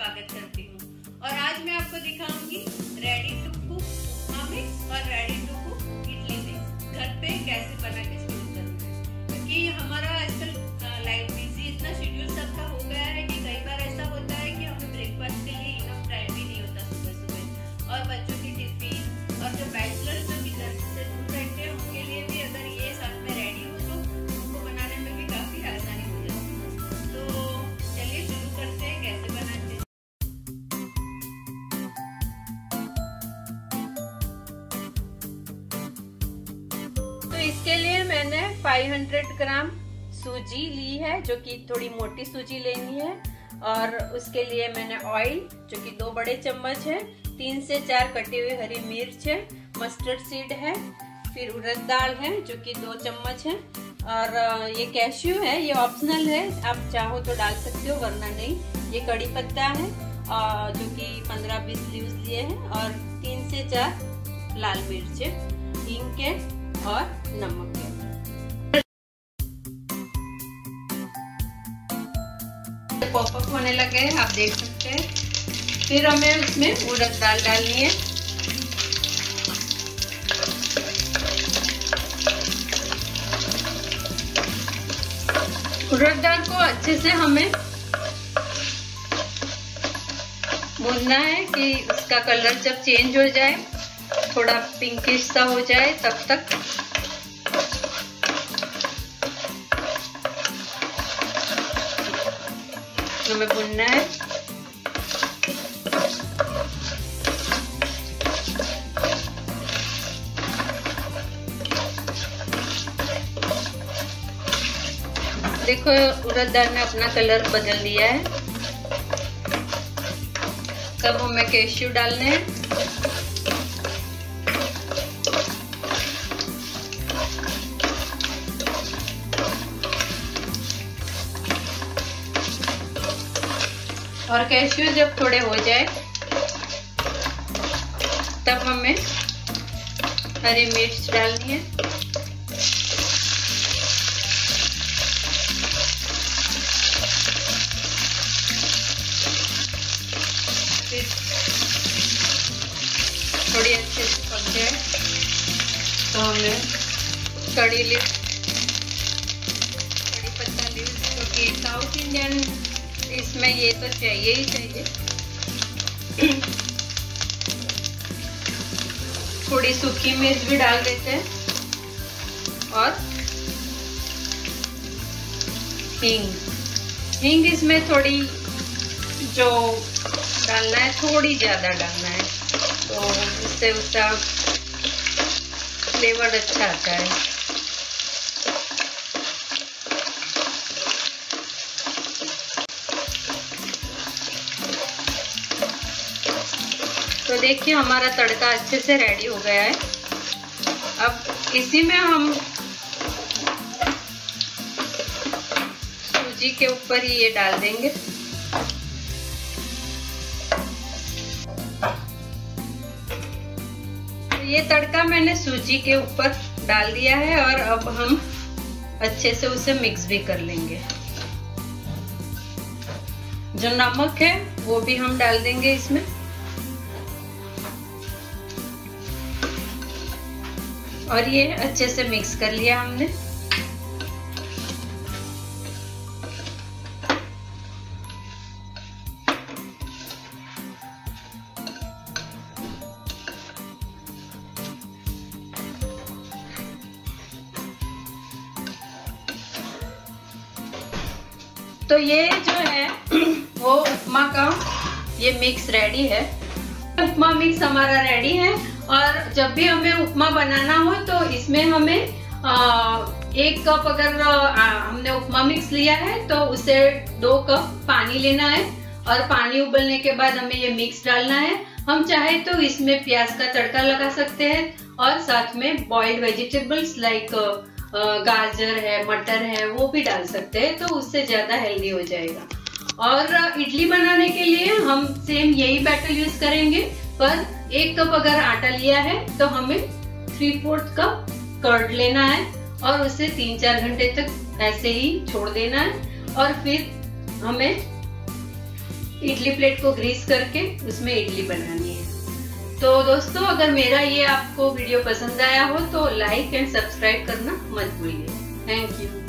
स्वागत करती हूँ। और आज मैं आपको दिखाऊंगी ready to cook upma mix और ready to cook idli mix घर पे कैसे बना के शुरू करना है। क्योंकि हमारा आजकल लाइफ बिजी इतना शेड्यूल सबका हो गया है कि कई बार ऐसा होता है कि हमें ब्रेकफास्ट के लिए इनफ टाइम भी नहीं होता सुबह सुबह, और बच्चों की टिफिन और जो बैचलर्स जो कि घर से दूर रहते हैं उनके लिए भी अगर ये साथ में रेडी हो तो उनको बनाने में भी काफी आसानी हो जाती है। तो चलिए शुरू करते हैं कैसे बनाते हैं। तो इसके लिए मैंने 500 ग्राम सूजी ली है, जो कि थोड़ी मोटी सूजी लेनी है। और उसके लिए मैंने ऑयल जो कि 2 बड़े चम्मच है, 3 से 4 कटी हुई हरी मिर्च है, मस्टर्ड सीड है, फिर उड़द दाल है जो कि 2 चम्मच है, और ये कैश्यू है, ये ऑप्शनल है, आप चाहो तो डाल सकते हो वरना नहीं। ये कड़ी पत्ता है जो कि 15-20 लीव्स लिए हैं, और 3 से 4 लाल मिर्च है, हींग के और नमक है। पॉपअप होने लगे हैं, आप देख सकते हैं। फिर हमें उसमें उड़द दाल डालनी है। उड़द दाल को अच्छे से हमें भूनना है कि उसका कलर जब चेंज हो जाए, थोड़ा पिंकिश सा हो जाए, तब तक हमें भूनना है। देखो उड़द दाल ने अपना कलर बदल लिया है। अब हमें कैश्यू डालने हैं। और कैश्यू जब थोड़े हो जाए तब हमें हरी मिर्च डालनी है। फिर थोड़ी अच्छे से पक जाए तो हमें कड़ी पत्ता लीव्स, क्योंकि साउथ इंडियन इसमें ये तो चाहिए ही चाहिए। थोड़ी सूखी मिर्च भी डाल देते हैं, और हींग इसमें थोड़ी जो डालना है, थोड़ी ज्यादा डालना है, तो इससे उसका फ्लेवर अच्छा आता है। तो देखिए हमारा तड़का अच्छे से रेडी हो गया है। अब इसी में हम सूजी के ऊपर ही ये डाल देंगे। तो ये तड़का मैंने सूजी के ऊपर डाल दिया है, और अब हम अच्छे से उसे मिक्स भी कर लेंगे। जो नमक है वो भी हम डाल देंगे इसमें। और ये अच्छे से मिक्स कर लिया हमने। तो ये जो है वो उपमा का ये मिक्स रेडी है। उपमा मिक्स हमारा रेडी है। और जब भी हमें उपमा बनाना हो तो इसमें हमें 1 कप अगर हमने उपमा मिक्स लिया है तो उसे 2 कप पानी लेना है, और पानी उबलने के बाद हमें ये मिक्स डालना है। हम चाहे तो इसमें प्याज का तड़का लगा सकते हैं, और साथ में बॉइल्ड वेजिटेबल्स लाइक गाजर है, मटर है, वो भी डाल सकते हैं, तो उससे ज्यादा हेल्दी हो जाएगा। और इडली बनाने के लिए हम सेम यही बैटर यूज करेंगे, पर 1 कप अगर आटा लिया है तो हमें 3/4 कप कर्ड लेना है, और उसे 3-4 घंटे तक ऐसे ही छोड़ देना है। और फिर हमें इडली प्लेट को ग्रीस करके उसमें इडली बनानी है। तो दोस्तों, अगर मेरा ये आपको वीडियो पसंद आया हो तो लाइक एंड सब्सक्राइब करना मत भूलिए। Thank you.